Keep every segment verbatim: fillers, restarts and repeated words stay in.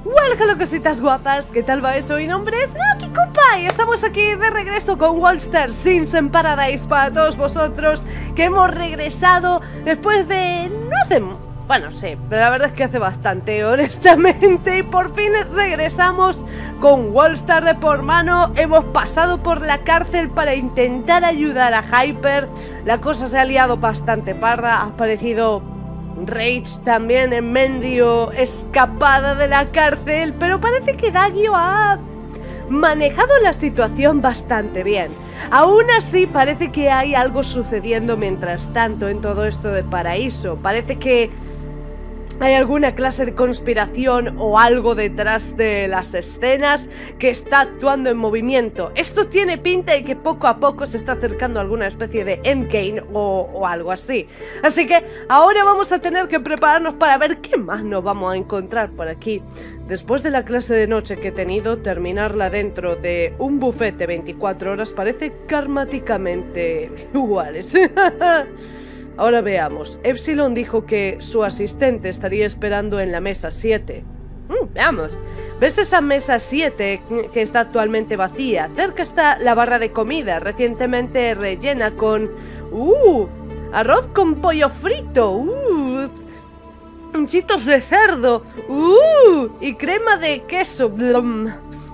Well, hello cositas guapas, ¿qué tal va eso? Mi nombre es Naoki Koopa y estamos aquí de regreso con Wallstar Sims in Paradise para todos vosotros que hemos regresado después de... no hace... bueno, sí, pero la verdad es que hace bastante, honestamente, y por fin regresamos con Wallstar de por mano. Hemos pasado por la cárcel para intentar ayudar a Hyper. La cosa se ha liado bastante parda, ha aparecido Rage también en medio, escapada de la cárcel, pero parece que Dagio ha manejado la situación bastante bien. Aún así parece que hay algo sucediendo mientras tanto en todo esto de Paraíso. Parece que hay alguna clase de conspiración o algo detrás de las escenas que está actuando en movimiento. Esto tiene pinta de que poco a poco se está acercando a alguna especie de endgame o, o algo así. Así que ahora vamos a tener que prepararnos para ver qué más nos vamos a encontrar por aquí. Después de la clase de noche que he tenido, terminarla dentro de un buffet de veinticuatro horas parece karmáticamente iguales. Ahora veamos. Epsilon dijo que su asistente estaría esperando en la mesa siete. Mm, veamos. ¿Ves esa mesa siete que está actualmente vacía? Cerca está la barra de comida, recientemente rellena con... ¡Uh! Arroz con pollo frito. ¡Uh! Chitos de cerdo. ¡Uh! Y crema de queso. Blum.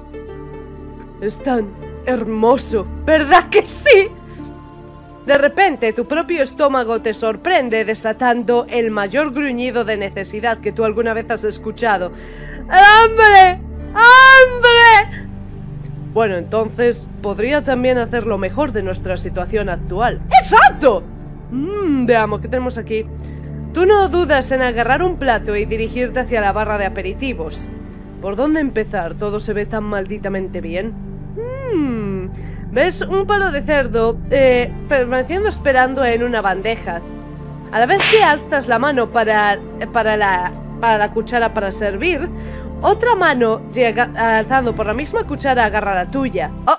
Es tan hermoso, ¿verdad que sí? De repente, tu propio estómago te sorprende desatando el mayor gruñido de necesidad que tú alguna vez has escuchado. ¡Hambre! ¡Hambre! Bueno, entonces, podría también hacer lo mejor de nuestra situación actual. ¡Exacto! Mmm, veamos, ¿qué tenemos aquí? Tú no dudas en agarrar un plato y dirigirte hacia la barra de aperitivos. ¿Por dónde empezar? Todo se ve tan malditamente bien. Mmm... ¿Ves un palo de cerdo eh, permaneciendo esperando en una bandeja? A la vez que alzas la mano para, para, la, para la cuchara para servir, otra mano llega alzando por la misma cuchara agarra la tuya. ¡Oh!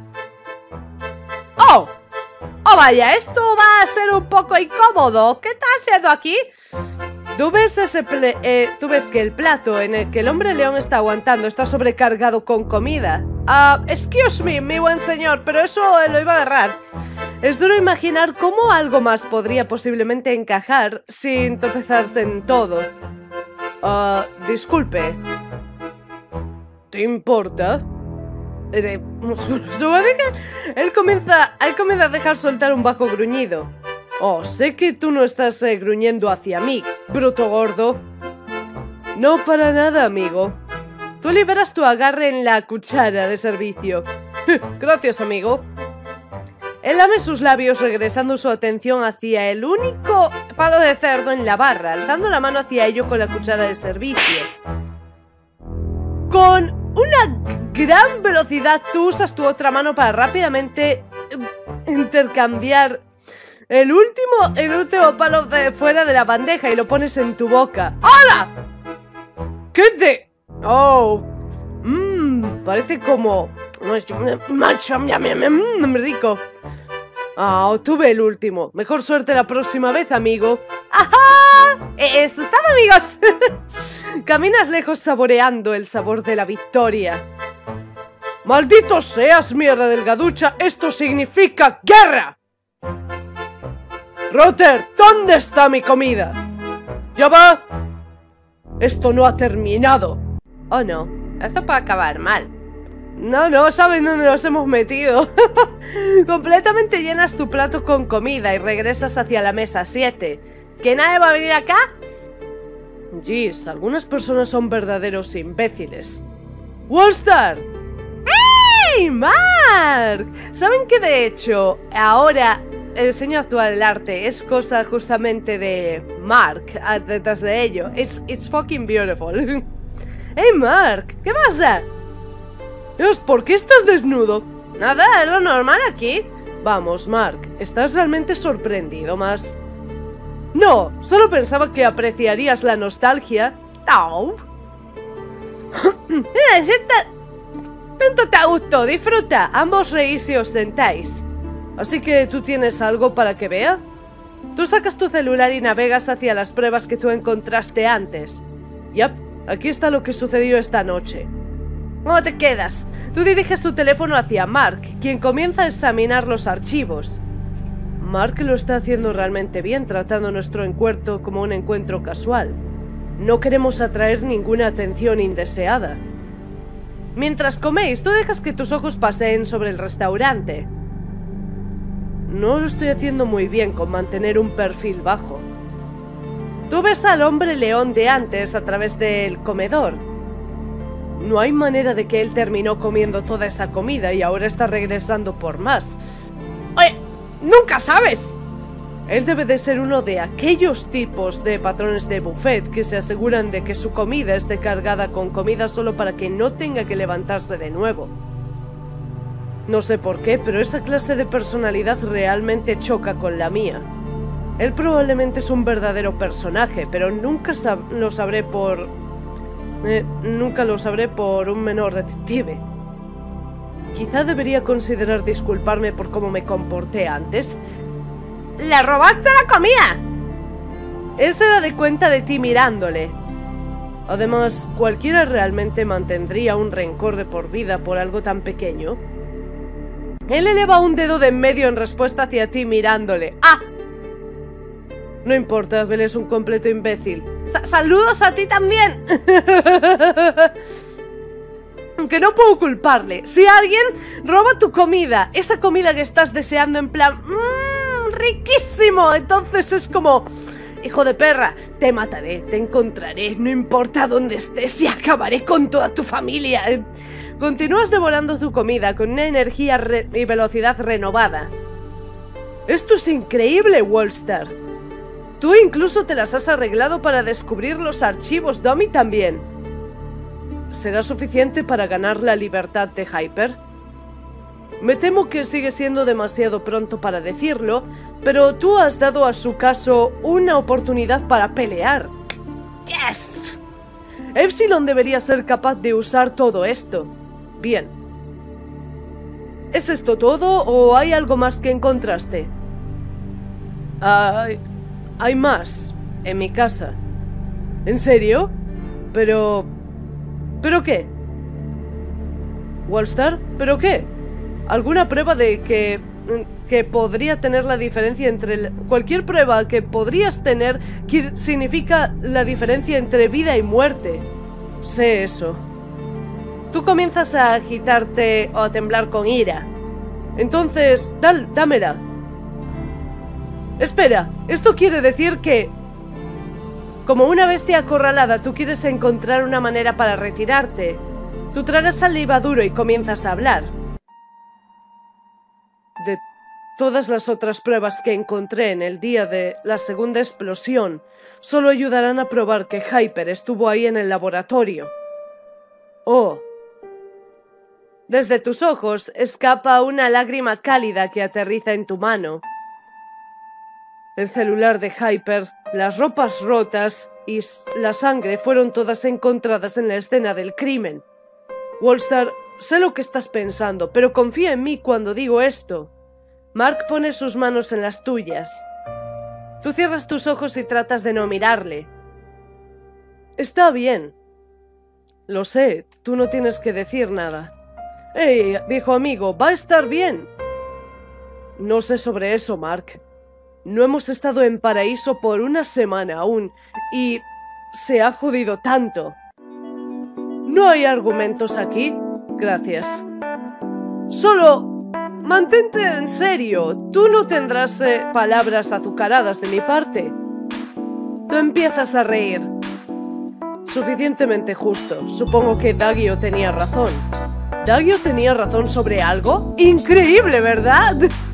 ¡Oh! ¡Oh, vaya! Esto va a ser un poco incómodo. ¿Qué está haciendo aquí? ¿Tú ves, ese ple eh, ¿Tú ves que el plato en el que el hombre león está aguantando está sobrecargado con comida? Ah, uh, excuse me, mi buen señor, pero eso lo iba a agarrar. Es duro imaginar cómo algo más podría posiblemente encajar sin tropezarse en todo. Ah, uh, disculpe. ¿Te importa? Eh, él comienza, él comienza a dejar soltar un bajo gruñido. Oh, sé que tú no estás eh, gruñendo hacia mí, bruto gordo. No para nada, amigo. Tú liberas tu agarre en la cuchara de servicio. Gracias, amigo. Él lame sus labios regresando su atención hacia el único palo de cerdo en la barra, alzando la mano hacia ello con la cuchara de servicio. Con una gran velocidad tú usas tu otra mano para rápidamente intercambiar el último, el último palo de fuera de la bandeja y lo pones en tu boca. ¡Hola! ¿Qué te...? Oh, mmm, parece como... Mmm, rico. Ah, oh, tuve el último. Mejor suerte la próxima vez, amigo. ¡Ajá! ¡Eso es todo, amigos! Caminas lejos saboreando el sabor de la victoria. ¡Maldito seas, mierda delgaducha! ¡Esto significa guerra! Rotter, ¿dónde está mi comida? ¡Ya va! Esto no ha terminado. Oh no, esto puede acabar mal. No, no, ¿saben dónde nos hemos metido? Completamente llenas tu plato con comida y regresas hacia la mesa siete. ¿Que nadie va a venir acá? Jeez, algunas personas son verdaderos imbéciles. ¡Wallstar! ¡Hey, Mark! ¿Saben que de hecho, ahora... el diseño actual del arte es cosa justamente de Mark detrás de ello? It's, it's fucking beautiful. Hey Mark, ¿qué pasa? Dios, ¿por qué estás desnudo? Nada, es lo normal aquí. Vamos, Mark, ¿estás realmente sorprendido más? No, solo pensaba que apreciarías la nostalgia. No. Siéntate a gusto, disfruta. Ambos reís y os sentáis. Así que, ¿tú tienes algo para que vea? Tú sacas tu celular y navegas hacia las pruebas que tú encontraste antes. Yep, Aquí está lo que sucedió esta noche. ¿Cómo te quedas? Tú diriges tu teléfono hacia Mark, quien comienza a examinar los archivos. Mark lo está haciendo realmente bien, tratando nuestro encuentro como un encuentro casual. No queremos atraer ninguna atención indeseada. Mientras coméis, tú dejas que tus ojos paseen sobre el restaurante. No lo estoy haciendo muy bien con mantener un perfil bajo. Tú ves al hombre león de antes a través del comedor. No hay manera de que él terminó comiendo toda esa comida y ahora está regresando por más. ¡Oye! ¡Nunca sabes! Él debe de ser uno de aquellos tipos de patrones de buffet que se aseguran de que su comida esté cargada con comida solo para que no tenga que levantarse de nuevo. No sé por qué, pero esa clase de personalidad realmente choca con la mía. Él probablemente es un verdadero personaje, pero nunca sab- lo sabré por... Eh, nunca lo sabré por un menor detective. Quizá debería considerar disculparme por cómo me comporté antes. ¡Le robaste la comida! Él se da de cuenta de ti mirándole. Además, cualquiera realmente mantendría un rencor de por vida por algo tan pequeño. Él eleva un dedo de en medio en respuesta hacia ti mirándole. ¡Ah! No importa, él es un completo imbécil. Sa- ¡Saludos a ti también! Aunque no puedo culparle. Si alguien roba tu comida, esa comida que estás deseando en plan... Mmm, ¡riquísimo! Entonces es como... Hijo de perra, te mataré, te encontraré, no importa dónde estés y acabaré con toda tu familia. Continúas devorando tu comida con una energía y velocidad renovada. Esto es increíble, Wolster. Tú incluso te las has arreglado para descubrir los archivos, Domi también. ¿Será suficiente para ganar la libertad de Hyper? Me temo que sigue siendo demasiado pronto para decirlo, pero tú has dado a su caso una oportunidad para pelear. ¡Yes! Epsilon debería ser capaz de usar todo esto. Bien. ¿Es esto todo o hay algo más que encontraste? Hay... hay más en mi casa. ¿En serio? Pero... ¿pero qué? ¿Wolster? ¿Pero qué? ¿Alguna prueba de que... que podría tener la diferencia entre... cualquier prueba que podrías tener que significa la diferencia entre vida y muerte? Sé eso. Tú comienzas a agitarte o a temblar con ira. Entonces, dal, dámela. Espera, esto quiere decir que... como una bestia acorralada, tú quieres encontrar una manera para retirarte. Tú tragas saliva duro y comienzas a hablar. De todas las otras pruebas que encontré en el día de la segunda explosión, solo ayudarán a probar que Hyper estuvo ahí en el laboratorio. Oh. Desde tus ojos escapa una lágrima cálida que aterriza en tu mano. El celular de Hyper, las ropas rotas y la sangre fueron todas encontradas en la escena del crimen. Wolster, sé lo que estás pensando, pero confía en mí cuando digo esto. Mark pone sus manos en las tuyas. Tú cierras tus ojos y tratas de no mirarle. Está bien. Lo sé, tú no tienes que decir nada. Hey, viejo amigo, va a estar bien. No sé sobre eso, Mark. No hemos estado en paraíso por una semana aún y se ha jodido tanto. No hay argumentos aquí. Gracias. Solo mantente en serio. Tú no tendrás eh, palabras azucaradas de mi parte. Tú empiezas a reír. Suficientemente justo. Supongo que Dagio tenía razón. ¿Dagio tenía razón sobre algo? ¡Increíble!, ¿verdad?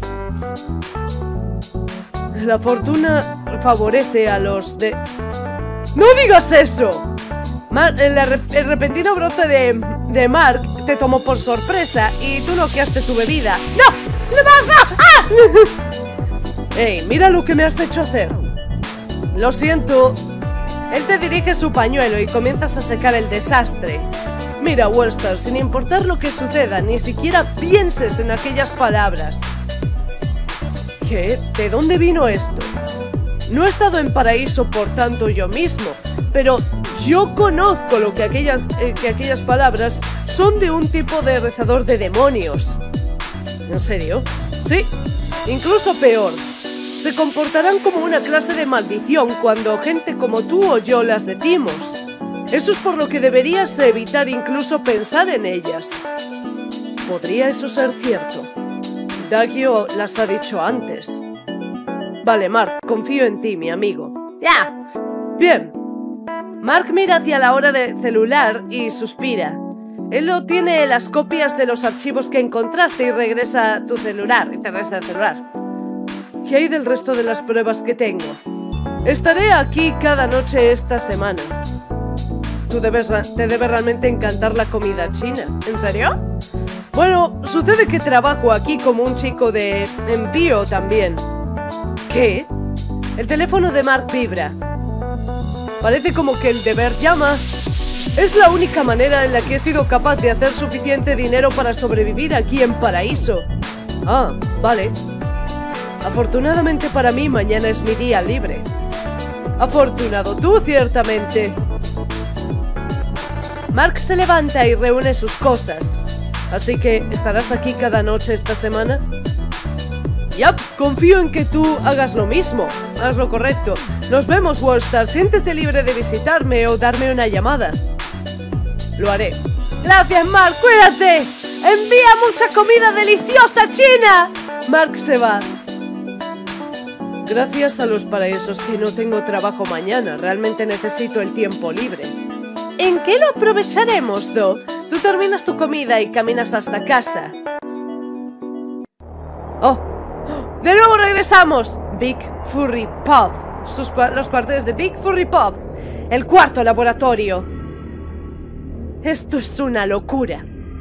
La fortuna favorece a los de... ¡No digas eso! Mar el, el repentino brote de, de Mark te tomó por sorpresa y tú noqueaste tu bebida. ¡No! ¿Qué pasa? ¡Ah! ¡Ey, mira lo que me has hecho hacer! Lo siento. Él te dirige su pañuelo y comienzas a secar el desastre. Mira, Wolster, sin importar lo que suceda, ni siquiera pienses en aquellas palabras. ¿Qué? ¿De dónde vino esto? No he estado en Paraíso por tanto yo mismo, pero yo conozco lo que aquellas, eh, que aquellas palabras son de un tipo de rezador de demonios. ¿En serio? Sí, incluso peor. Se comportarán como una clase de maldición cuando gente como tú o yo las decimos. Eso es por lo que deberías evitar incluso pensar en ellas. ¿Podría eso ser cierto? Dagio las ha dicho antes. Vale, Mark, confío en ti, mi amigo. ¡Ya! Bien. Mark mira hacia la hora del celular y suspira. Él no tiene las copias de los archivos que encontraste y regresa a tu celular. Y te regresa el celular. ¿Qué hay del resto de las pruebas que tengo? Estaré aquí cada noche esta semana. Tú debes, te debe realmente encantar la comida china. ¿En serio? Bueno, sucede que trabajo aquí como un chico de envío también. ¿Qué? El teléfono de Mark vibra. Parece como que el deber llama. Es la única manera en la que he sido capaz de hacer suficiente dinero para sobrevivir aquí en Paraíso. Ah, vale. Afortunadamente para mí, mañana es mi día libre. Afortunado tú, ciertamente. Mark se levanta y reúne sus cosas. Así que, ¿estarás aquí cada noche esta semana? Yap, confío en que tú hagas lo mismo. Haz lo correcto. Nos vemos, Worldstar. Siéntete libre de visitarme o darme una llamada. Lo haré. Gracias, Mark. Cuídate. Envía mucha comida deliciosa china. Mark se va. Gracias a los paraísos que no tengo trabajo mañana. Realmente necesito el tiempo libre. ¿En qué lo aprovecharemos, Do? Tú terminas tu comida y caminas hasta casa. ¡Oh! ¡De nuevo regresamos! Big Furry Pub. Sus, los cuarteles de Big Furry Pub. El cuarto laboratorio. Esto es una locura.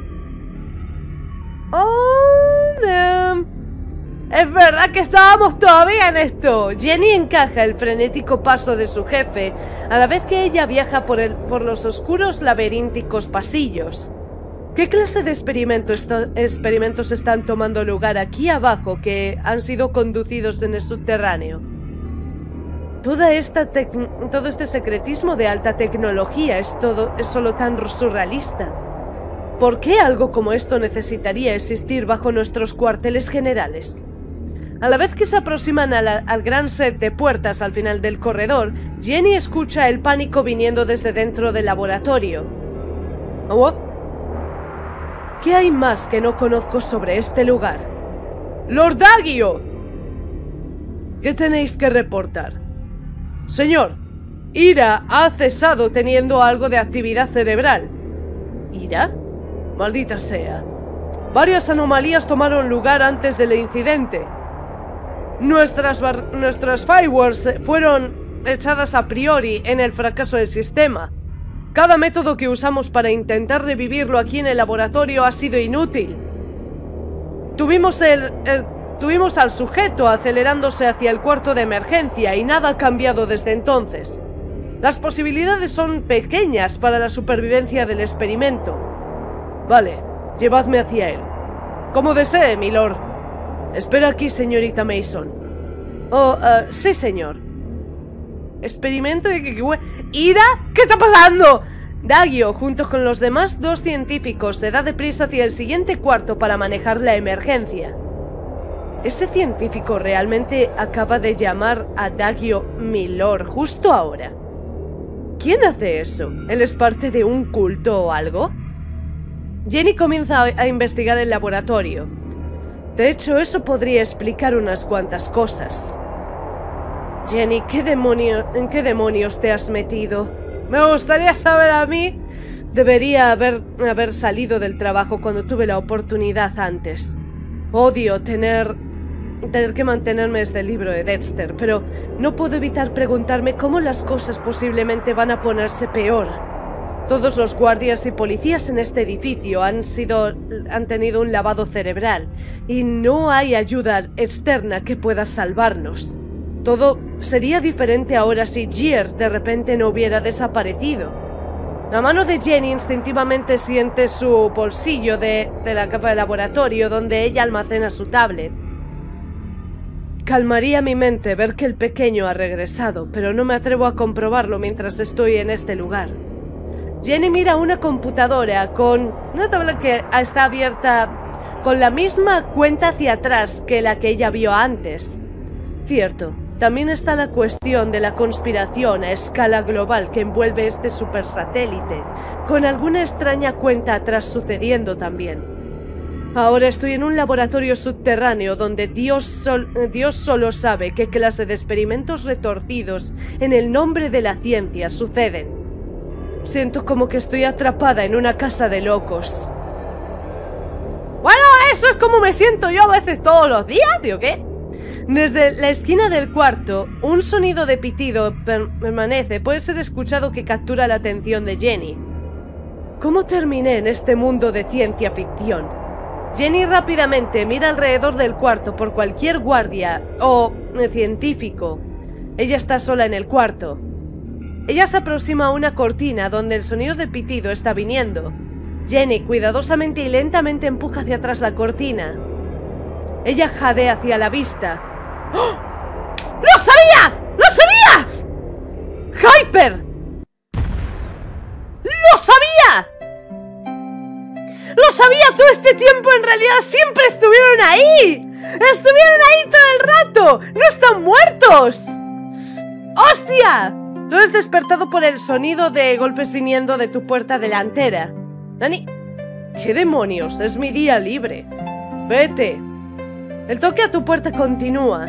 ¡Oh, no! Es verdad que estábamos todavía en esto. Jenny encaja el frenético paso de su jefe, a la vez que ella viaja por, el, por los oscuros laberínticos pasillos. ¿Qué clase de experimento esto, experimentos están tomando lugar aquí abajo que han sido conducidos en el subterráneo? Toda esta todo este secretismo de alta tecnología es, todo, es solo tan surrealista. ¿Por qué algo como esto necesitaría existir bajo nuestros cuarteles generales? A la vez que se aproximan a la, al gran set de puertas al final del corredor, Jenny escucha el pánico viniendo desde dentro del laboratorio. ¿Oh? ¿Qué hay más que no conozco sobre este lugar? ¡Lord Dagio! ¿Qué tenéis que reportar? Señor, Ira ha cesado teniendo algo de actividad cerebral. ¿Ira? Maldita sea. Varias anomalías tomaron lugar antes del incidente. Nuestras, nuestras firewalls fueron echadas a priori en el fracaso del sistema. Cada método que usamos para intentar revivirlo aquí en el laboratorio ha sido inútil. Tuvimos, el, el, tuvimos al sujeto acelerándose hacia el cuarto de emergencia y nada ha cambiado desde entonces. Las posibilidades son pequeñas para la supervivencia del experimento. Vale, llevadme hacia él. Como desee, milord. Espera aquí, señorita Mason. Oh, uh, sí, señor. Experimento de que... ¿Ira? ¿Qué está pasando? Dagio, junto con los demás dos científicos, se da deprisa hacia el siguiente cuarto para manejar la emergencia. ¿Este científico realmente acaba de llamar a Dagio milord justo ahora? ¿Quién hace eso? ¿Él es parte de un culto o algo? Jenny comienza a investigar el laboratorio. De hecho, eso podría explicar unas cuantas cosas. Jenny, ¿qué demonio, ¿en qué demonios te has metido? Me gustaría saber a mí. Debería haber, haber salido del trabajo cuando tuve la oportunidad antes. Odio tener, tener que mantenerme desde el libro de Dexter, pero no puedo evitar preguntarme cómo las cosas posiblemente van a ponerse peor. Todos los guardias y policías en este edificio han sido, han tenido un lavado cerebral y no hay ayuda externa que pueda salvarnos. Todo sería diferente ahora si Gier de repente no hubiera desaparecido. La mano de Jenny instintivamente siente su bolsillo de, de la capa de laboratorio donde ella almacena su tablet. Calmaría mi mente ver que el pequeño ha regresado, pero no me atrevo a comprobarlo mientras estoy en este lugar. Jenny mira una computadora con una tabla que está abierta con la misma cuenta hacia atrás que la que ella vio antes. Cierto, también está la cuestión de la conspiración a escala global que envuelve este supersatélite, con alguna extraña cuenta atrás sucediendo también. Ahora estoy en un laboratorio subterráneo donde Dios, sol, Dios solo sabe qué clase de experimentos retorcidos en el nombre de la ciencia suceden. Siento como que estoy atrapada en una casa de locos. Bueno, eso es como me siento yo a veces todos los días, ¿tío qué? Desde la esquina del cuarto, un sonido de pitido per permanece. Puede ser escuchado que captura la atención de Jenny. ¿Cómo terminé en este mundo de ciencia ficción? Jenny rápidamente mira alrededor del cuarto por cualquier guardia o eh, científico. Ella está sola en el cuarto. Ella se aproxima a una cortina donde el sonido de pitido está viniendo. Jenny cuidadosamente y lentamente empuja hacia atrás la cortina. Ella jadea hacia la vista. ¡Oh! ¡Lo sabía! ¡Lo sabía! ¡Hyper! ¡Lo sabía! ¡Lo sabía todo este tiempo! ¡En realidad siempre estuvieron ahí! ¡Estuvieron ahí todo el rato! ¡No están muertos! ¡Hostia! Tú eres despertado por el sonido de golpes viniendo de tu puerta delantera. Dani, ¿qué demonios? Es mi día libre. Vete. El toque a tu puerta continúa.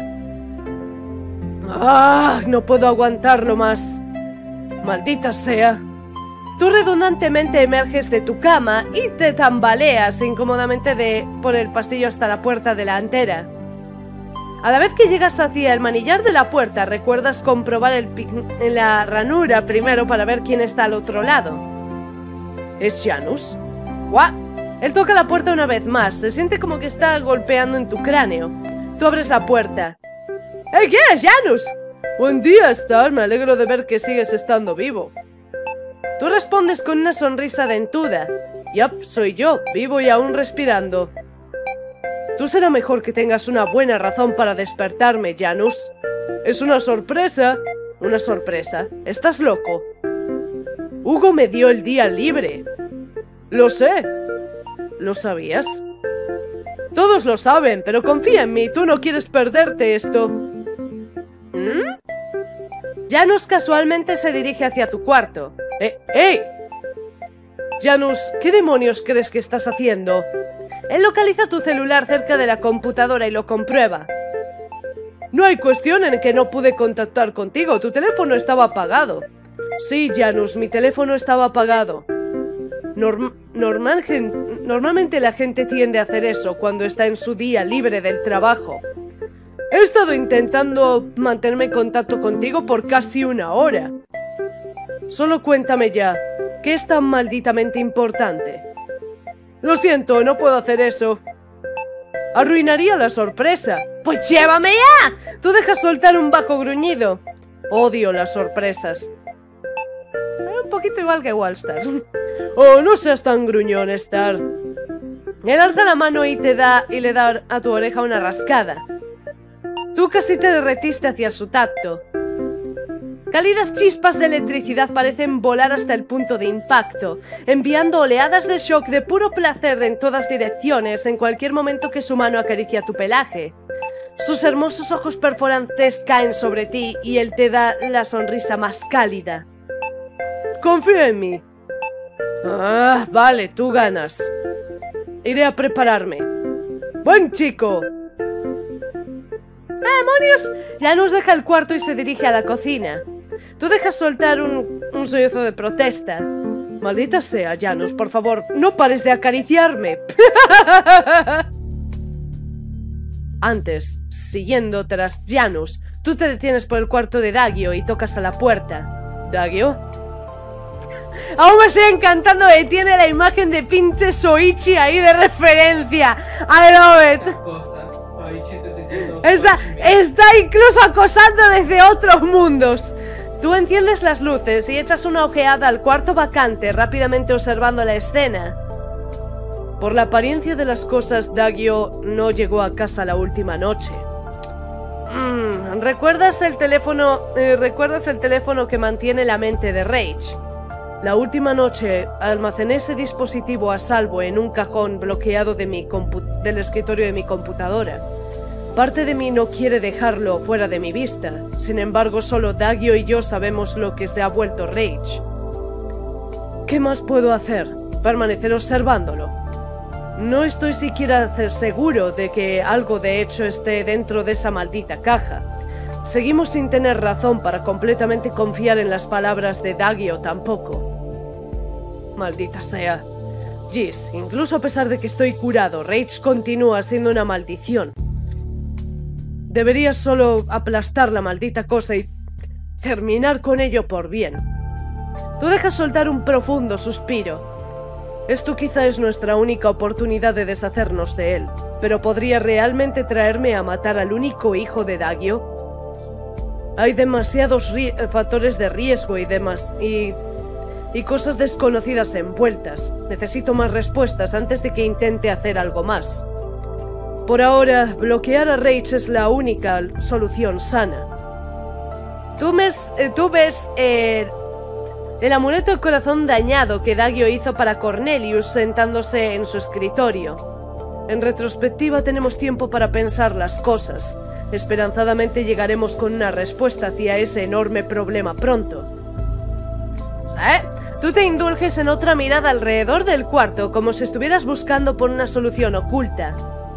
¡Ah! No puedo aguantarlo más. Maldita sea. Tú redundantemente emerges de tu cama y te tambaleas incómodamente de por el pasillo hasta la puerta delantera. A la vez que llegas hacia el manillar de la puerta, recuerdas comprobar el en la ranura primero para ver quién está al otro lado. ¿Es Janus? ¿What? Él toca la puerta una vez más, se siente como que está golpeando en tu cráneo. Tú abres la puerta. ¿Eh, qué es, Janus? Buen día, Star, me alegro de ver que sigues estando vivo. Tú respondes con una sonrisa dentuda. Yup, soy yo, vivo y aún respirando. Tú será mejor que tengas una buena razón para despertarme, Janus. Es una sorpresa. Una sorpresa. ¿Estás loco? Hugo me dio el día libre. Lo sé. ¿Lo sabías? Todos lo saben, pero confía en mí, tú no quieres perderte esto. ¿Mm? Janus casualmente se dirige hacia tu cuarto. ¡Eh! ¡Ey! Janus, ¿qué demonios crees que estás haciendo? Él localiza tu celular cerca de la computadora y lo comprueba. No hay cuestión en que no pude contactar contigo, tu teléfono estaba apagado. Sí, Janus, mi teléfono estaba apagado. Norm normal, normalmente la gente tiende a hacer eso cuando está en su día libre del trabajo. He estado intentando mantenerme en contacto contigo por casi una hora. Solo cuéntame ya, ¿qué es tan malditamente importante? Lo siento, no puedo hacer eso. Arruinaría la sorpresa. ¡Pues llévame ya! Tú dejas soltar un bajo gruñido. Odio las sorpresas. Un poquito igual que Wallstar. Oh, no seas tan gruñón, Star. Él alza la mano y te da y le da a tu oreja una rascada. Tú casi te derretiste hacia su tacto. Cálidas chispas de electricidad parecen volar hasta el punto de impacto, enviando oleadas de shock de puro placer en todas direcciones en cualquier momento que su mano acaricia tu pelaje. Sus hermosos ojos perforantes caen sobre ti y él te da la sonrisa más cálida. Confía en mí. Ah, vale, tú ganas. Iré a prepararme. ¡Buen chico! ¡Demonios! Janus deja el cuarto y se dirige a la cocina. Tú dejas soltar un, un sollozo de protesta. Maldita sea, Janus, por favor, no pares de acariciarme. Antes, siguiendo tras Janus, tú te detienes por el cuarto de Dagio y tocas a la puerta. ¿Dagio? Aún me sigue encantando que tiene la imagen de pinche Soichi ahí de referencia. I love it. Está, está incluso acosando desde otros mundos. Tú enciendes las luces y echas una ojeada al cuarto vacante, rápidamente observando la escena. Por la apariencia de las cosas, Dagio no llegó a casa la última noche. Mm, ¿Recuerdas el teléfono? Eh, ¿Recuerdas el teléfono que mantiene la mente de Rage? La última noche almacené ese dispositivo a salvo en un cajón bloqueado de mi del escritorio de mi computadora. Parte de mí no quiere dejarlo fuera de mi vista. Sin embargo, solo Dagio y yo sabemos lo que se ha vuelto Rage. ¿Qué más puedo hacer? Permanecer observándolo. No estoy siquiera seguro de que algo de hecho esté dentro de esa maldita caja. Seguimos sin tener razón para completamente confiar en las palabras de Dagio tampoco. Maldita sea. Jeez, incluso a pesar de que estoy curado, Rage continúa siendo una maldición. Deberías solo aplastar la maldita cosa y terminar con ello por bien. Tú dejas soltar un profundo suspiro. Esto quizá es nuestra única oportunidad de deshacernos de él, pero ¿podría realmente traerme a matar al único hijo de Dagio? Hay demasiados factores de riesgo y demás, y, y cosas desconocidas envueltas. Necesito más respuestas antes de que intente hacer algo más. Por ahora, bloquear a Rage es la única solución sana. Tú, mes, eh, tú ves eh, el amuleto de corazón dañado que Dagio hizo para Cornelius sentándose en su escritorio. En retrospectiva tenemos tiempo para pensar las cosas. Esperanzadamente llegaremos con una respuesta hacia ese enorme problema pronto. ¿Sí? Tú te indulges en otra mirada alrededor del cuarto, como si estuvieras buscando por una solución oculta.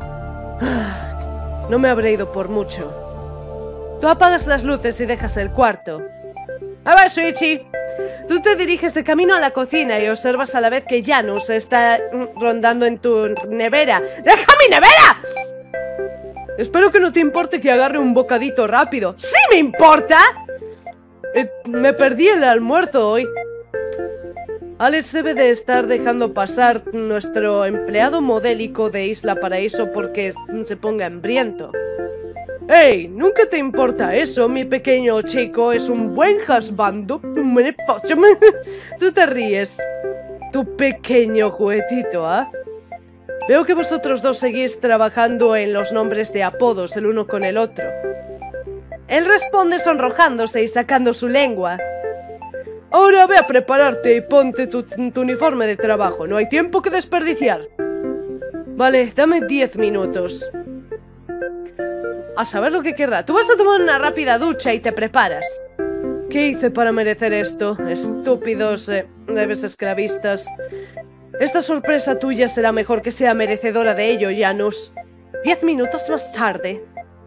No me habré ido por mucho. Tú apagas las luces y dejas el cuarto. A ver, Shuichi. Tú te diriges de camino a la cocina y observas a la vez que Janus está rondando en tu nevera. ¡Deja mi nevera! Espero que no te importe que agarre un bocadito rápido. ¡Sí me importa! Eh, me perdí el almuerzo hoy. Alex debe de estar dejando pasar nuestro empleado modélico de Isla Paraíso porque se ponga hambriento. ¡Ey! ¿Nunca te importa eso? Mi pequeño chico es un buen husbando. Tú te ríes. Tu pequeño juguetito, ¿ah? ¿eh? Veo que vosotros dos seguís trabajando en los nombres de apodos el uno con el otro. Él responde sonrojándose y sacando su lengua. Ahora ve a prepararte y ponte tu, tu uniforme de trabajo. No hay tiempo que desperdiciar. Vale, dame diez minutos. A saber lo que querrá. Tú vas a tomar una rápida ducha y te preparas. ¿Qué hice para merecer esto? Estúpidos, eh, leves esclavistas. Esta sorpresa tuya será mejor que sea merecedora de ello, Janus. Diez minutos más tarde.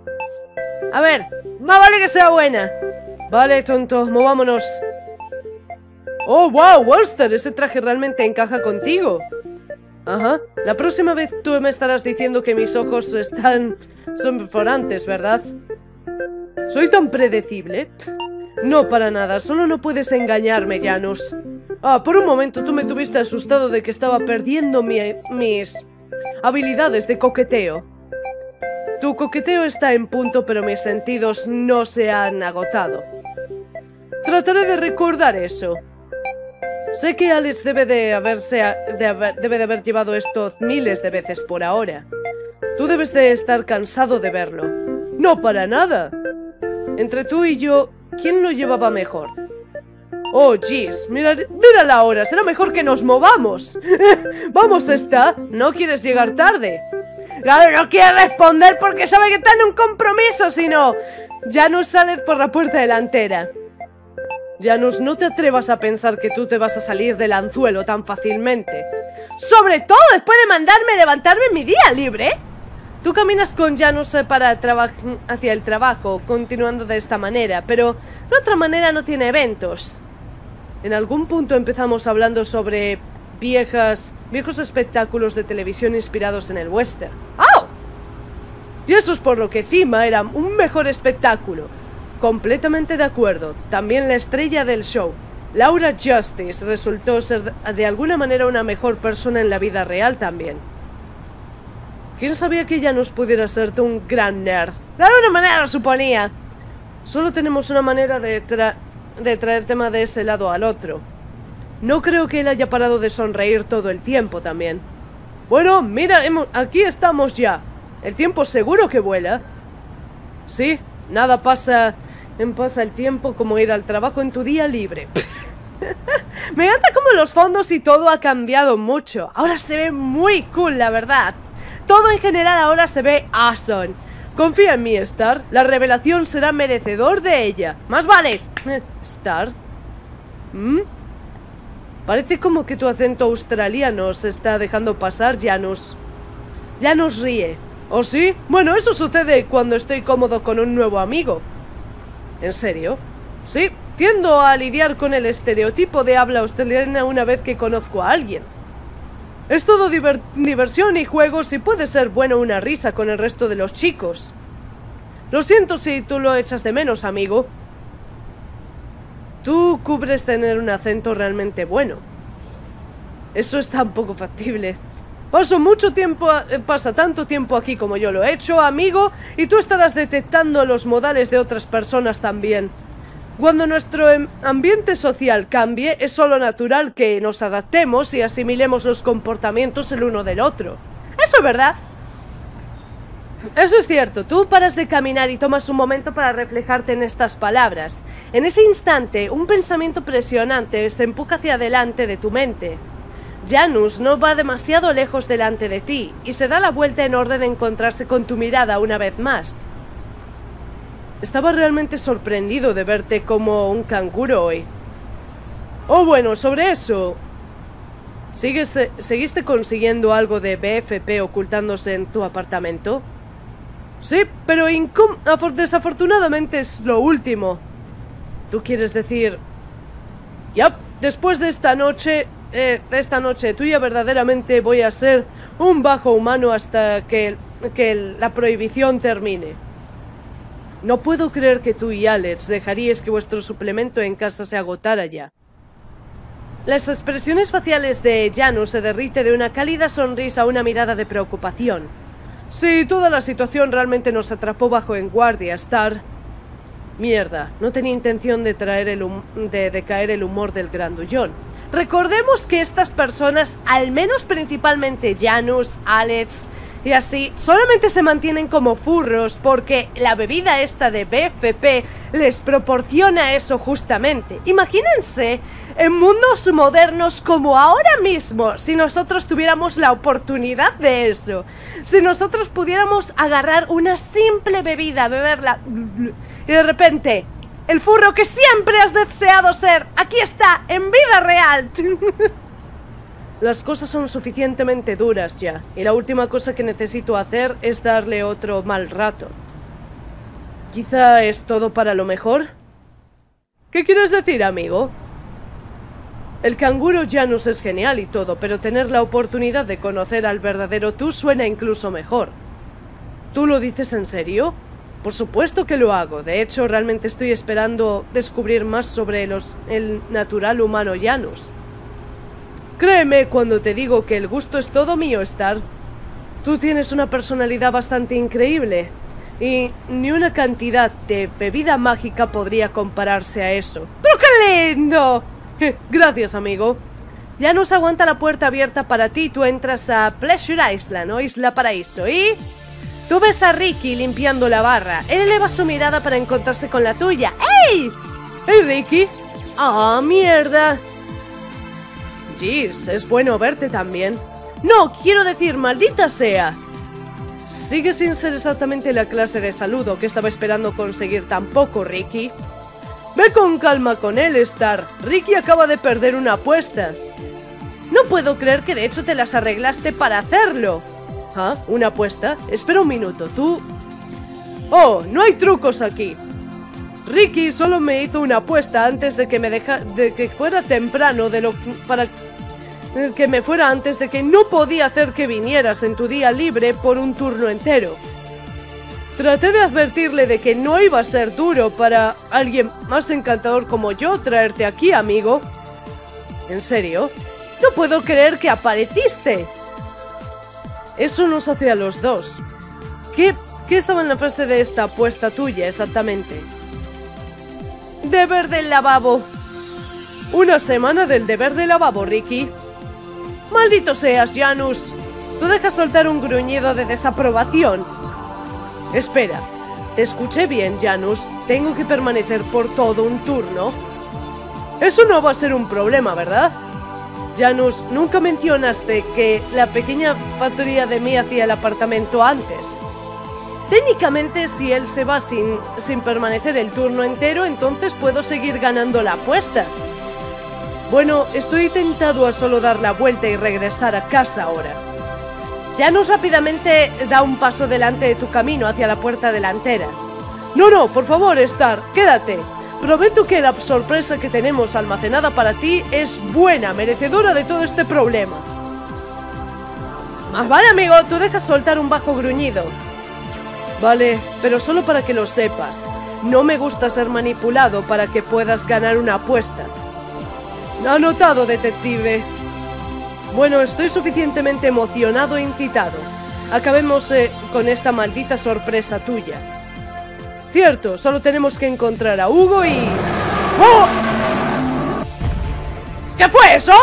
A ver, más vale que sea buena. Vale, tonto, movámonos. Oh, wow, Walster, ese traje realmente encaja contigo. Ajá, la próxima vez tú me estarás diciendo que mis ojos están... son perforantes, ¿verdad? ¿Soy tan predecible? No, para nada, solo no puedes engañarme, Janus. Ah, por un momento tú me tuviste asustado de que estaba perdiendo mi, mis habilidades de coqueteo. Tu coqueteo está en punto, pero mis sentidos no se han agotado. Trataré de recordar eso. Sé que Alex debe de haberse de haber, debe de haber llevado esto miles de veces por ahora. Tú debes de estar cansado de verlo. No, para nada. Entre tú y yo, ¿quién lo llevaba mejor? Oh, jeez, mira, mira la hora, será mejor que nos movamos. Vamos, está, ¿no quieres llegar tarde? Claro, no quiere responder porque sabe que está en un compromiso, si no. Janus sale por la puerta delantera. Janus, no te atrevas a pensar que tú te vas a salir del anzuelo tan fácilmente. Sobre todo después de mandarme levantarme en mi día libre. Tú caminas con Janus para hacia el trabajo, continuando de esta manera, pero de otra manera no tiene eventos. En algún punto empezamos hablando sobre viejas, viejos espectáculos de televisión inspirados en el western. ¡Oh! Y eso es por lo que Cima era un mejor espectáculo. Completamente de acuerdo. También la estrella del show, Laura Justice, resultó ser de alguna manera una mejor persona en la vida real también. ¿Quién sabía que Janus pudiera ser un gran nerd? De alguna manera lo suponía. Solo tenemos una manera de, tra de traer tema de ese lado al otro. No creo que él haya parado de sonreír todo el tiempo también. Bueno, mira, hemos aquí estamos ya. El tiempo seguro que vuela. Sí, Nada pasa en pasa el tiempo como ir al trabajo en tu día libre. Me encanta cómo los fondos y todo ha cambiado mucho. Ahora se ve muy cool, la verdad. Todo en general ahora se ve awesome. Confía en mí, Star. La revelación será merecedor de ella. Más vale. Star. ¿Mm? Parece como que tu acento australiano se está dejando pasar, Janus. Janus ríe. ¿Oh, sí? Bueno, eso sucede cuando estoy cómodo con un nuevo amigo. ¿En serio? Sí, tiendo a lidiar con el estereotipo de habla australiana una vez que conozco a alguien. Es todo diver- diversión y juegos y puede ser bueno una risa con el resto de los chicos. Lo siento si tú lo echas de menos, amigo. Tú cubres tener un acento realmente bueno. Eso está un poco factible. Paso mucho tiempo, eh, pasa tanto tiempo aquí como yo lo he hecho, amigo, y tú estarás detectando los modales de otras personas también. Cuando nuestro ambiente social cambie, es solo natural que nos adaptemos y asimilemos los comportamientos el uno del otro. Eso es verdad. Eso es cierto, tú paras de caminar y tomas un momento para reflejarte en estas palabras. En ese instante, un pensamiento presionante se empuja hacia adelante de tu mente. Janus no va demasiado lejos delante de ti y se da la vuelta en orden de encontrarse con tu mirada una vez más. Estaba realmente sorprendido de verte como un canguro hoy. Oh, bueno, sobre eso... ¿Sigues, ¿Seguiste consiguiendo algo de B F P ocultándose en tu apartamento? Sí, pero desafortunadamente es lo último. ¿Tú quieres decir...? Yep, después de esta noche... Eh, de esta noche tuya verdaderamente voy a ser un bajo humano hasta que, que la prohibición termine. No puedo creer que tú y Alex dejaríais que vuestro suplemento en casa se agotara ya. Las expresiones faciales de Janus se derrite de una cálida sonrisa a una mirada de preocupación. Sí, toda la situación realmente nos atrapó bajo en guardia, Star. Mierda, no tenía intención de traer el hum de, de caer el humor del grandullón. Recordemos que estas personas, al menos principalmente Janus, Alex y así, solamente se mantienen como furros porque la bebida esta de B F P les proporciona eso justamente. Imagínense en mundos modernos como ahora mismo, si nosotros tuviéramos la oportunidad de eso. Si nosotros pudiéramos agarrar una simple bebida, beberla y de repente... el furro que siempre has deseado ser, aquí está, en vida real. Las cosas son suficientemente duras ya, y la última cosa que necesito hacer es darle otro mal rato. ¿Quizá es todo para lo mejor? ¿Qué quieres decir, amigo? El canguro Janus es genial y todo, pero tener la oportunidad de conocer al verdadero tú suena incluso mejor. ¿Tú lo dices en serio? Por supuesto que lo hago. De hecho, realmente estoy esperando descubrir más sobre los, el natural humano Janus. Créeme cuando te digo que el gusto es todo mío, Star. Tú tienes una personalidad bastante increíble. Y ni una cantidad de bebida mágica podría compararse a eso. ¡Pero qué lindo! Gracias, amigo. Janus aguanta la puerta abierta para ti y tú entras a Pleasure Island o Isla Paraíso y... tú ves a Ricky limpiando la barra. Él eleva su mirada para encontrarse con la tuya. ¡Ey! ¡Hey, Ricky! ¡Ah, mierda! Jeez, es bueno verte también. No, quiero decir, maldita sea. Sigue sin ser exactamente la clase de saludo que estaba esperando conseguir tampoco, Ricky. Ve con calma con él, Star. Ricky acaba de perder una apuesta. No puedo creer que de hecho te las arreglaste para hacerlo. ¿Ah? ¿Una apuesta? Espera un minuto, ¿tú...? ¡Oh! ¡No hay trucos aquí! Ricky solo me hizo una apuesta antes de que me deja... de que fuera temprano de lo... para... que me fuera antes de que no podía hacer que vinieras en tu día libre por un turno entero. Traté de advertirle de que no iba a ser duro para alguien más encantador como yo traerte aquí, amigo. ¿En serio? No puedo creer que apareciste. Eso nos hace a los dos. ¿Qué, qué estaba en la frase de esta apuesta tuya exactamente? Deber del lavabo. Una semana del deber del lavabo, Ricky. Maldito seas, Janus. Tú dejas soltar un gruñido de desaprobación. Espera, Te escuché bien, Janus. Tengo que permanecer por todo un turno. Eso no va a ser un problema, ¿verdad? Janus, nunca mencionaste que la pequeña patrulla de mí hacía el apartamento antes. Técnicamente, si él se va sin, sin permanecer el turno entero, entonces puedo seguir ganando la apuesta. Bueno, estoy tentado a solo dar la vuelta y regresar a casa ahora. Janus rápidamente da un paso delante de tu camino hacia la puerta delantera. No, no, por favor, Star, quédate. Prometo que la sorpresa que tenemos almacenada para ti es buena, merecedora de todo este problema. Más vale, amigo, tú dejas soltar un bajo gruñido. Vale, pero solo para que lo sepas. No me gusta ser manipulado para que puedas ganar una apuesta. Anotado, detective. Bueno, estoy suficientemente emocionado e incitado. Acabemos eh, con esta maldita sorpresa tuya. Cierto, solo tenemos que encontrar a Hugo y... ¡Oh! ¿Qué fue eso?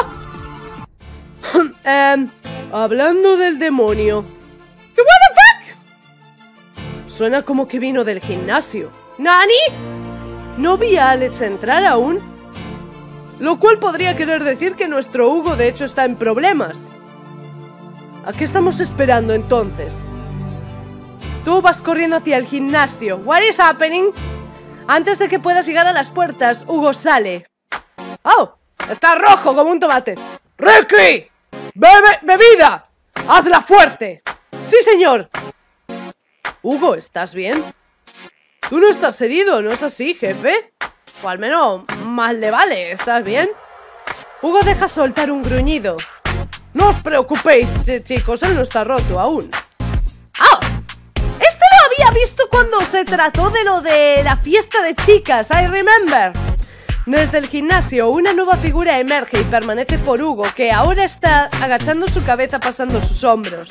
eh, hablando del demonio. ¿What the fuck? Suena como que vino del gimnasio. ¿Nani? No vi a Alex entrar aún. Lo cual podría querer decir que nuestro Hugo de hecho está en problemas. ¿A qué estamos esperando entonces? Tú vas corriendo hacia el gimnasio. What is happening? Antes de que puedas llegar a las puertas, Hugo sale. ¡Oh! Está rojo como un tomate. ¡Ricky! ¡Bebe bebida! ¡Hazla fuerte! ¡Sí, señor! Hugo, ¿estás bien? Tú no estás herido, ¿no es así, jefe? O al menos más le vale, ¿estás bien? Hugo deja soltar un gruñido. No os preocupéis, chicos, él no está roto aún. ¡Ah! Este lo había visto cuando se trató de lo de la fiesta de chicas, I remember. Desde el gimnasio, una nueva figura emerge y permanece por Hugo, que ahora está agachando su cabeza pasando sus hombros.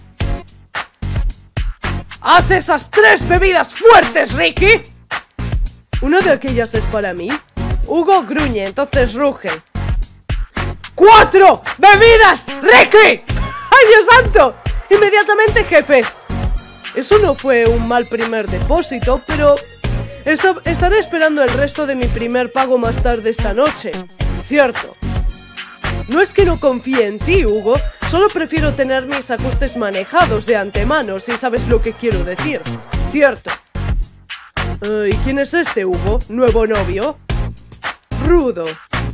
¡Haz esas tres bebidas fuertes, Ricky! ¿Una de aquellas es para mí? Hugo gruñe, entonces ruge. ¡Cuatro bebidas, Ricky! ¡Ay, Dios santo! Inmediatamente, jefe. Eso no fue un mal primer depósito, pero esta- estaré esperando el resto de mi primer pago más tarde esta noche. Cierto. No es que no confíe en ti, Hugo. Solo prefiero tener mis ajustes manejados de antemano, si sabes lo que quiero decir. Cierto. Uh, ¿Y quién es este, Hugo? ¿Nuevo novio? Rudo.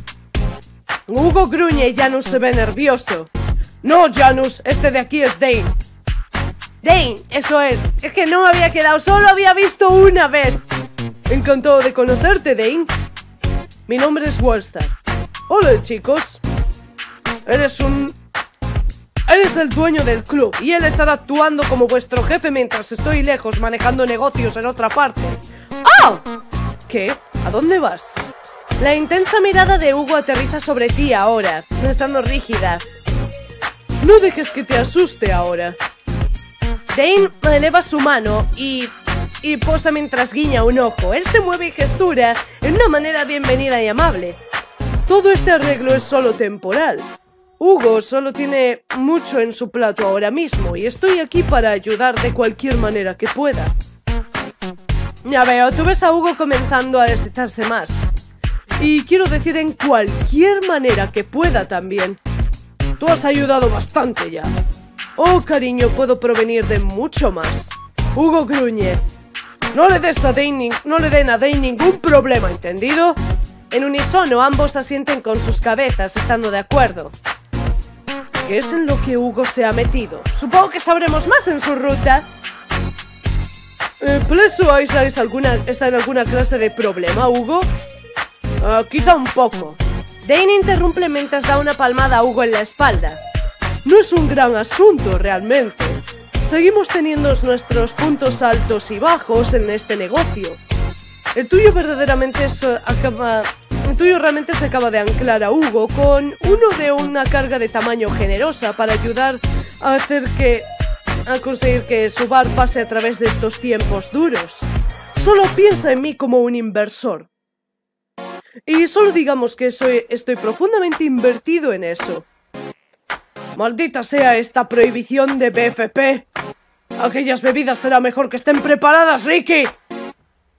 Hugo gruñe y Janus se ve nervioso. No, Janus, este de aquí es Dane. Dane, eso es. Es que no me había quedado, solo había visto una vez. Encantado de conocerte, Dane. Mi nombre es Wallstar. Hola, chicos. Eres un... Eres el dueño del club y él estará actuando como vuestro jefe mientras estoy lejos manejando negocios en otra parte. ¡Oh! ¿Qué? ¿A dónde vas? La intensa mirada de Hugo aterriza sobre ti ahora, estando rígida. No dejes que te asuste ahora. Dane eleva su mano y... y posa mientras guiña un ojo. Él se mueve y gestura en una manera bienvenida y amable. Todo este arreglo es solo temporal. Hugo solo tiene mucho en su plato ahora mismo y estoy aquí para ayudar de cualquier manera que pueda. Ya veo, tú ves a Hugo comenzando a excitarse más. Y quiero decir en cualquier manera que pueda también. Tú has ayudado bastante ya. Oh, cariño, puedo provenir de mucho más. Hugo gruñe. No le des a Dane, no le den a Dane ningún problema, ¿entendido? En unísono, ambos asienten con sus cabezas, estando de acuerdo. ¿Qué es en lo que Hugo se ha metido? Supongo que sabremos más en su ruta. Eh, ¿Pleso Isla alguna, está en alguna clase de problema, Hugo? Uh, quizá un poco. Dane interrumpe mientras da una palmada a Hugo en la espalda. No es un gran asunto, realmente. Seguimos teniendo nuestros puntos altos y bajos en este negocio. El tuyo verdaderamente se acaba... El tuyo realmente se acaba de anclar a Hugo con uno de una carga de tamaño generosa para ayudar a hacer que... a conseguir que su bar pase a través de estos tiempos duros. Solo piensa en mí como un inversor. Y solo digamos que soy, estoy profundamente invertido en eso. Maldita sea esta prohibición de B F P. Aquellas bebidas será mejor que estén preparadas, Ricky.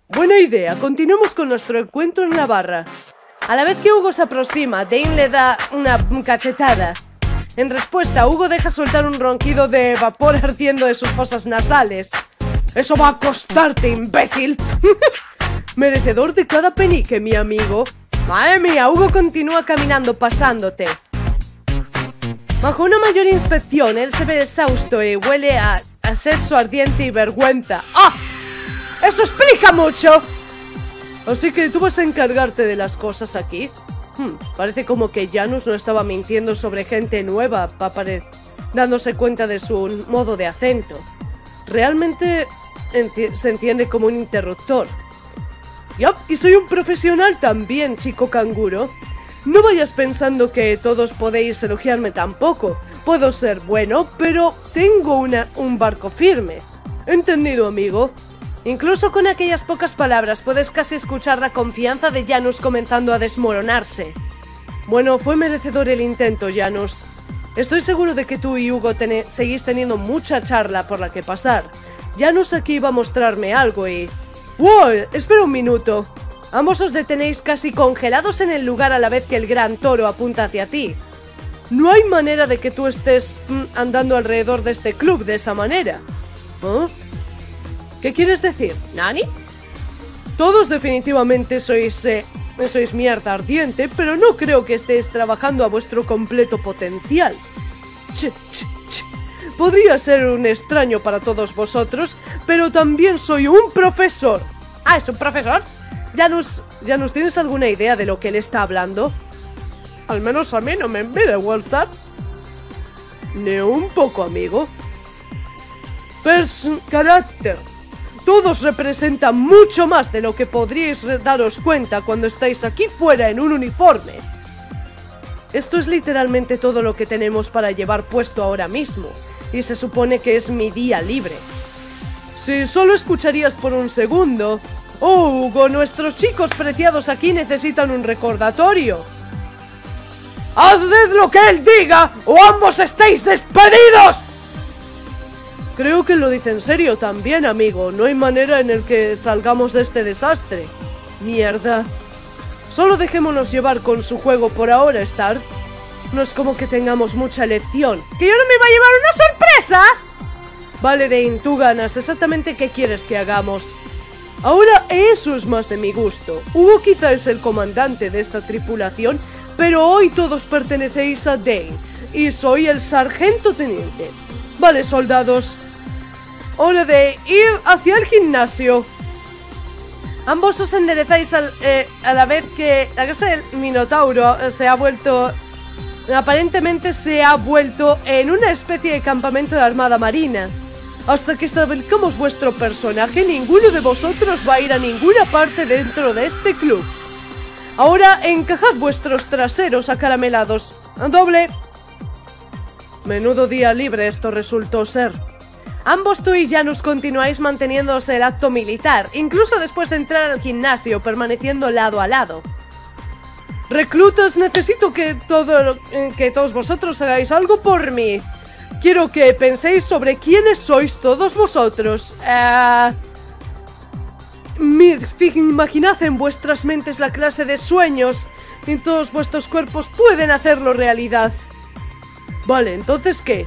Buena idea, continuemos con nuestro encuentro en la barra. A la vez que Hugo se aproxima, Dane le da una cachetada. En respuesta, Hugo deja soltar un ronquido de vapor ardiendo de sus fosas nasales. ¡Eso va a costarte, imbécil! Merecedor de cada penique, mi amigo. Madre mía, Hugo continúa caminando pasándote. Bajo una mayor inspección, él se ve exhausto y huele a, a sexo ardiente y vergüenza. ¡Ah! ¡Eso explica mucho! Así que tú vas a encargarte de las cosas aquí. Hmm, parece como que Janus no estaba mintiendo sobre gente nueva, dándose cuenta de su modo de acento. Realmente enti se entiende como un interruptor. Yup, y soy un profesional también, chico canguro. No vayas pensando que todos podéis elogiarme tampoco. Puedo ser bueno, pero tengo una, un barco firme. ¿Entendido, amigo? Incluso con aquellas pocas palabras puedes casi escuchar la confianza de Janus comenzando a desmoronarse. Bueno, fue merecedor el intento, Janus. Estoy seguro de que tú y Hugo ten- seguís teniendo mucha charla por la que pasar. Janus aquí va a mostrarme algo y... ¡Wow! Espera un minuto. Ambos os detenéis casi congelados en el lugar a la vez que el gran toro apunta hacia ti. No hay manera de que tú estés mm, andando alrededor de este club de esa manera. ¿Oh? ¿Qué quieres decir? ¿Nani? Todos definitivamente sois, eh, sois mierda ardiente, pero no creo que estéis trabajando a vuestro completo potencial. Ch, ch, ch. Podría ser un extraño para todos vosotros, pero también soy un profesor. ¿Ah, es un profesor? Janus, Janus, ¿tienes alguna idea de lo que él está hablando? Al menos a mí no me mira, Wallstar. Ni un poco, amigo. Pers... carácter. Todos representan mucho más de lo que podríais daros cuenta cuando estáis aquí fuera en un uniforme. Esto es literalmente todo lo que tenemos para llevar puesto ahora mismo, y se supone que es mi día libre. Si solo escucharías por un segundo... ¡Oh, Hugo! Nuestros chicos preciados aquí necesitan un recordatorio. ¡Haced lo que él diga o ambos estáis despedidos! Creo que lo dice en serio también, amigo. No hay manera en el que salgamos de este desastre. Mierda. Solo dejémonos llevar con su juego por ahora, Star. No es como que tengamos mucha elección. ¿Que yo no me iba a llevar una sorpresa? Vale, Dane, tú ganas. Exactamente qué quieres que hagamos. Ahora eso es más de mi gusto. Hugo quizá es el comandante de esta tripulación, pero hoy todos pertenecéis a Dane. Y soy el sargento teniente. Vale, soldados. Hora de ir hacia el gimnasio. Ambos os enderezáis al, eh, a la vez que la casa del Minotauro se ha vuelto... Aparentemente se ha vuelto en una especie de campamento de armada marina. Hasta que establezcamos vuestro personaje, ninguno de vosotros va a ir a ninguna parte dentro de este club. Ahora encajad vuestros traseros acaramelados. Doble. Menudo día libre esto resultó ser. Ambos tú y Janus continuáis manteniéndose el acto militar, incluso después de entrar al gimnasio, permaneciendo lado a lado. Reclutas, necesito que, todo, que todos vosotros hagáis algo por mí. Quiero que penséis sobre quiénes sois todos vosotros. Uh, imaginad en vuestras mentes la clase de sueños y todos vuestros cuerpos pueden hacerlo realidad. Vale, entonces ¿qué?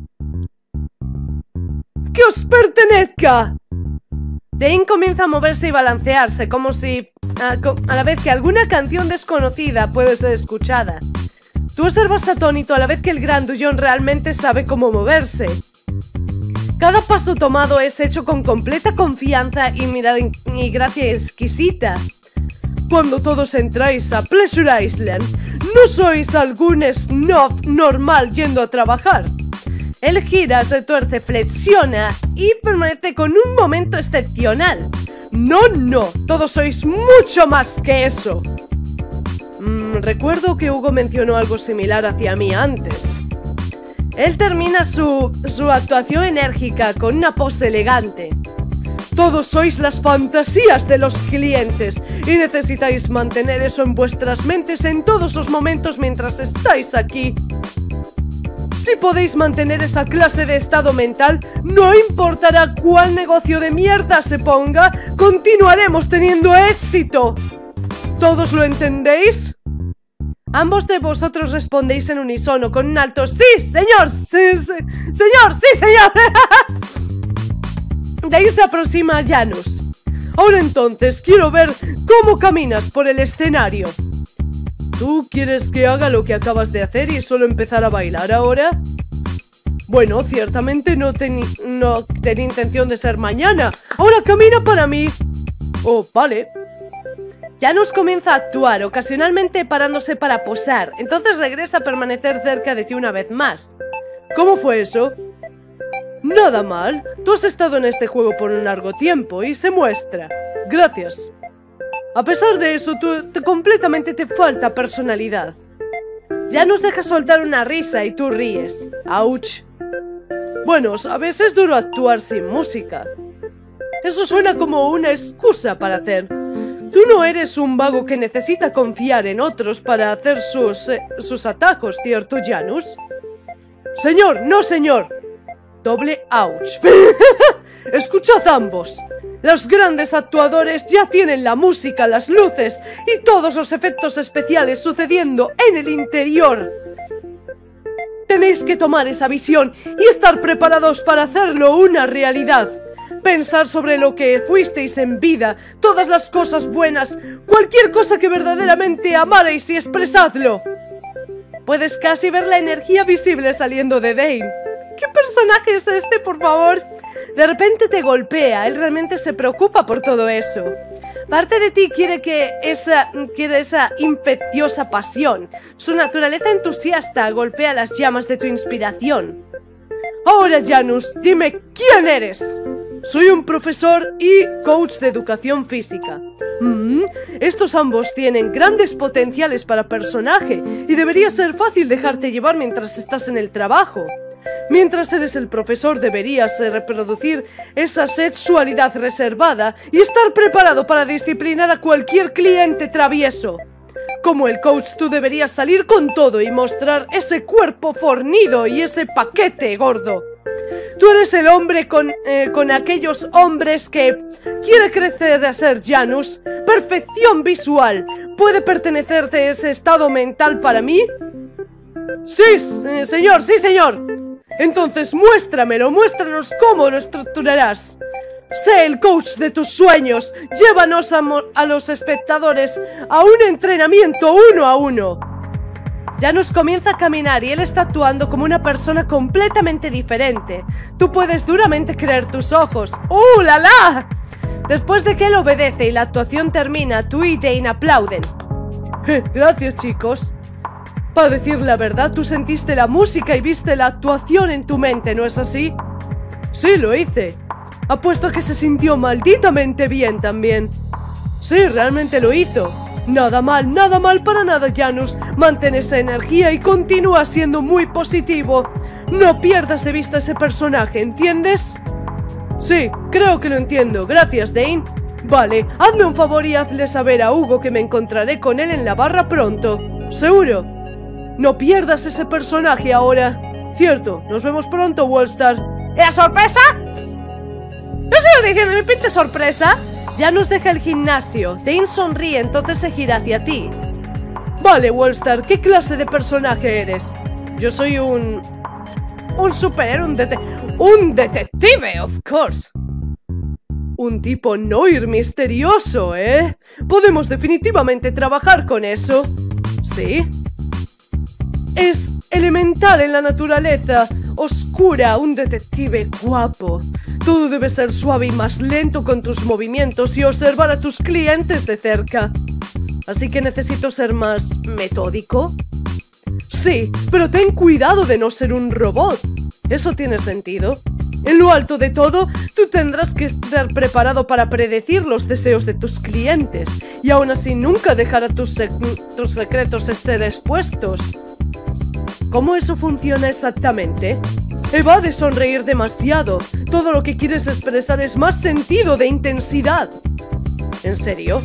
¡Que os pertenezca! Dane comienza a moverse y balancearse, como si a, a la vez que alguna canción desconocida puede ser escuchada. Tú observas atónito a la vez que el grandullón realmente sabe cómo moverse. Cada paso tomado es hecho con completa confianza y mirada y gracia exquisita. Cuando todos entráis a Pleasure Island, no sois algún snob normal yendo a trabajar. Él gira, se tuerce, flexiona y permanece con un momento excepcional. No, no, todos sois mucho más que eso. Mm, recuerdo que Hugo mencionó algo similar hacia mí antes. Él termina su, su actuación enérgica con una pose elegante. Todos sois las fantasías de los clientes y necesitáis mantener eso en vuestras mentes en todos los momentos mientras estáis aquí. Si podéis mantener esa clase de estado mental, no importará cuál negocio de mierda se ponga, continuaremos teniendo éxito. ¿Todos lo entendéis? Ambos de vosotros respondéis en unísono con un alto ¡sí, señor! ¡Sí, sí! ¡Señor! ¡Sí, señor! De ahí se aproxima a Janus. Ahora entonces, quiero ver cómo caminas por el escenario. ¿Tú quieres que haga lo que acabas de hacer y solo empezar a bailar ahora? Bueno, ciertamente no, teni no tenía intención de ser mañana. Ahora camina para mí. Oh, vale. Janus comienza a actuar, ocasionalmente parándose para posar. Entonces regresa a permanecer cerca de ti una vez más. ¿Cómo fue eso? Nada mal. Tú has estado en este juego por un largo tiempo y se muestra. Gracias. A pesar de eso, tú te, completamente te falta personalidad. Janus deja soltar una risa y tú ríes. ¡Auch! Bueno, sabes, es duro actuar sin música. Eso suena como una excusa para hacer. Tú no eres un vago que necesita confiar en otros para hacer sus, eh, sus atajos, ¿cierto, Janus? Señor, no señor. Doble ouch. Escuchad ambos. Los grandes actuadores ya tienen la música, las luces y todos los efectos especiales sucediendo en el interior. Tenéis que tomar esa visión y estar preparados para hacerlo una realidad. Pensar sobre lo que fuisteis en vida, todas las cosas buenas, cualquier cosa que verdaderamente amarais y expresadlo. Puedes casi ver la energía visible saliendo de Dane. ¿Qué personaje es este, por favor? De repente te golpea, él realmente se preocupa por todo eso. Parte de ti quiere que esa, quiere esa infecciosa pasión. Su naturaleza entusiasta golpea las llamas de tu inspiración. Ahora, Janus, dime quién eres. Soy un profesor y coach de educación física. Mm, estos ambos tienen grandes potenciales para personaje y debería ser fácil dejarte llevar mientras estás en el trabajo. Mientras eres el profesor deberías reproducir esa sexualidad reservada y estar preparado para disciplinar a cualquier cliente travieso. Como el coach tú deberías salir con todo y mostrar ese cuerpo fornido y ese paquete gordo. Tú eres el hombre con, eh, con aquellos hombres que quiere crecer a ser Janus. Perfección visual. ¿Puede pertenecerte ese estado mental para mí? Sí, eh, señor, sí, señor. Entonces muéstramelo, muéstranos cómo lo estructurarás. Sé el coach de tus sueños. Llévanos a, a los espectadores a un entrenamiento uno a uno. Janus comienza a caminar y él está actuando como una persona completamente diferente. Tú puedes duramente creer tus ojos. ¡Uh, la la! Después de que él obedece y la actuación termina, tú y Dane aplauden. Eh, gracias, chicos. Para decir la verdad, tú sentiste la música y viste la actuación en tu mente, ¿no es así? Sí, lo hice. Apuesto a que se sintió malditamente bien también. Sí, realmente lo hizo. Nada mal, nada mal para nada, Janus. Mantén esa energía y continúa siendo muy positivo. No pierdas de vista ese personaje, ¿entiendes? Sí, creo que lo entiendo. Gracias, Dane. Vale, hazme un favor y hazle saber a Hugo que me encontraré con él en la barra pronto. ¿Seguro? No pierdas ese personaje ahora. Cierto, nos vemos pronto, Wallstar. ¿La sorpresa? ¿No se lo dije de mi pinche sorpresa? Janus deja el gimnasio. Dane sonríe, entonces se gira hacia ti. Vale, Wallstar, ¿qué clase de personaje eres? Yo soy un... Un superhéroe, un dete... ¡Un detective, of course! Un tipo Noir misterioso, ¿eh? Podemos definitivamente trabajar con eso. ¿Sí? Es elemental en la naturaleza, oscura, un detective guapo. Todo debe ser suave y más lento con tus movimientos y observar a tus clientes de cerca. Así que necesito ser más metódico. Sí, pero ten cuidado de no ser un robot. Eso tiene sentido. En lo alto de todo, tú tendrás que estar preparado para predecir los deseos de tus clientes y aún así nunca dejar a tus, sec tus secretos ser expuestos. ¿Cómo eso funciona exactamente? Eva de sonreír demasiado. Todo lo que quieres expresar es más sentido de intensidad. ¿En serio?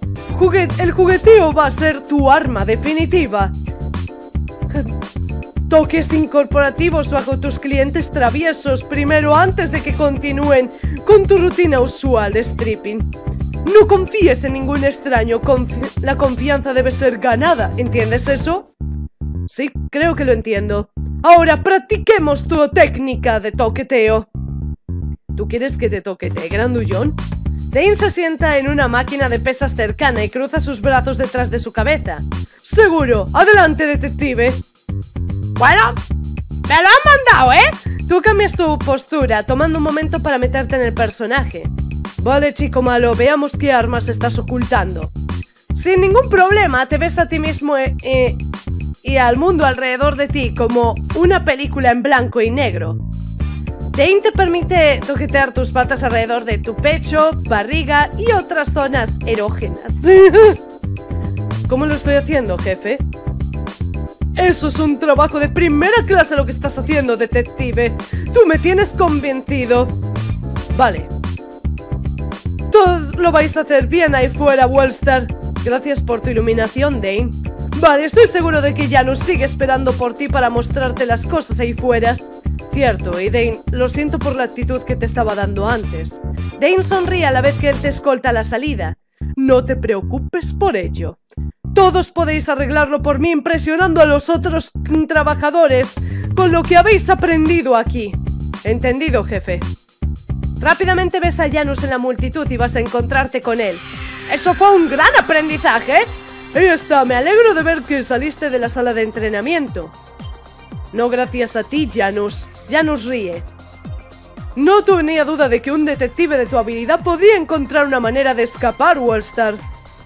Juguet- el jugueteo va a ser tu arma definitiva. toques incorporativos bajo tus clientes traviesos primero antes de que continúen con tu rutina usual de stripping. No confíes en ningún extraño, confi la confianza debe ser ganada, ¿entiendes eso? Sí, creo que lo entiendo. Ahora practiquemos tu técnica de toqueteo. ¿Tú quieres que te toquetee, grandullón? Dane se sienta en una máquina de pesas cercana y cruza sus brazos detrás de su cabeza. Seguro, adelante, detective. Bueno, me lo han mandado, ¿eh? Tú cambias tu postura, tomando un momento para meterte en el personaje. Vale, chico malo, veamos qué armas estás ocultando. Sin ningún problema, te ves a ti mismo eh, eh, y al mundo alrededor de ti como una película en blanco y negro. Dane te permite toquetear tus patas alrededor de tu pecho, barriga y otras zonas erógenas. ¿Cómo lo estoy haciendo, jefe? Eso es un trabajo de primera clase lo que estás haciendo, detective. Tú me tienes convencido. Vale. Todos lo vais a hacer bien ahí fuera, Wallstar. Gracias por tu iluminación, Dane. Vale, estoy seguro de que Janus sigue esperando por ti para mostrarte las cosas ahí fuera. Cierto, y Dane, lo siento por la actitud que te estaba dando antes. Dane sonríe a la vez que él te escolta a la salida. No te preocupes por ello. Todos podéis arreglarlo por mí impresionando a los otros trabajadores con lo que habéis aprendido aquí. Entendido, jefe. Rápidamente ves a Janus en la multitud y vas a encontrarte con él. ¡Eso fue un gran aprendizaje! Ahí está, me alegro de ver que saliste de la sala de entrenamiento. No gracias a ti, Janus. Janus ríe. No tenía duda de que un detective de tu habilidad podía encontrar una manera de escapar, Wallstar.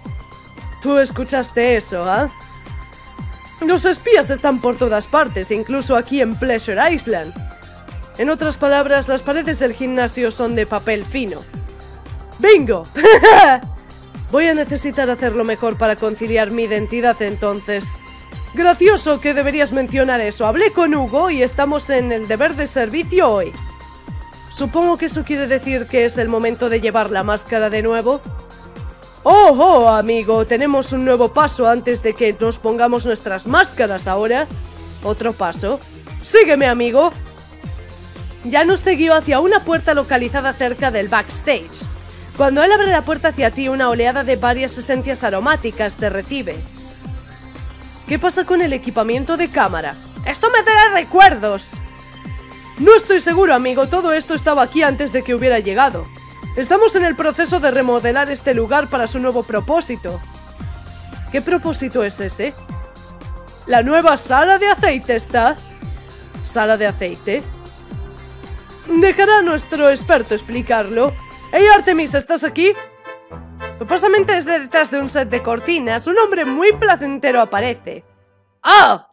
Tú escuchaste eso, ¿ah? ¿eh? Los espías están por todas partes, incluso aquí en Pleasure Island. En otras palabras, las paredes del gimnasio son de papel fino. ¡Bingo! Voy a necesitar hacerlo mejor para conciliar mi identidad entonces. Gracioso que deberías mencionar eso. Hablé con Hugo y estamos en el deber de servicio hoy. Supongo que eso quiere decir que es el momento de llevar la máscara de nuevo. ¡Oh, oh, amigo! Tenemos un nuevo paso antes de que nos pongamos nuestras máscaras ahora. Otro paso. ¡Sígueme, amigo! Janus te guió hacia una puerta localizada cerca del backstage. Cuando él abre la puerta hacia ti, una oleada de varias esencias aromáticas te recibe. ¿Qué pasa con el equipamiento de cámara? ¡Esto me trae recuerdos! No estoy seguro, amigo. Todo esto estaba aquí antes de que hubiera llegado. Estamos en el proceso de remodelar este lugar para su nuevo propósito. ¿Qué propósito es ese? La nueva sala de aceite está... ¿Sala de aceite? Dejará a nuestro experto explicarlo. ¡Hey, Artemis! ¿Estás aquí? Supuestamente desde detrás de un set de cortinas, un hombre muy placentero aparece. ¡Ah!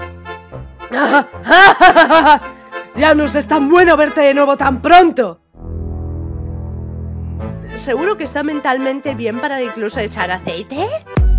Janus, es tan bueno verte de nuevo tan pronto. ¿Seguro que está mentalmente bien para incluso echar aceite?